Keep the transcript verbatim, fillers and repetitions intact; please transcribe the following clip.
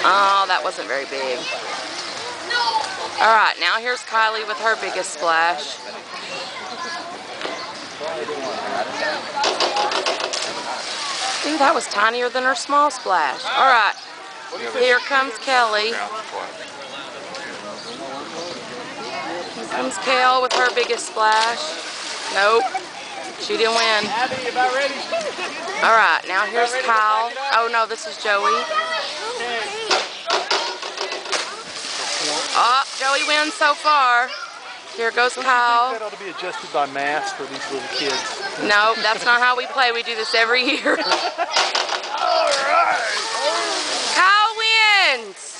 Oh, that wasn't very big. Alright, now here's Kylie with her biggest splash. Ooh, that was tinier than her small splash. Alright, here comes Kelly. Here comes Kale with her biggest splash. Nope, she didn't win. Alright, now here's Kyle. Oh no, this is Joey. Oh, Joey wins so far. Here goes Kyle. That ought to be adjusted by mass for these little kids. No, that's not how we play. We do this every year. All right. Kyle wins.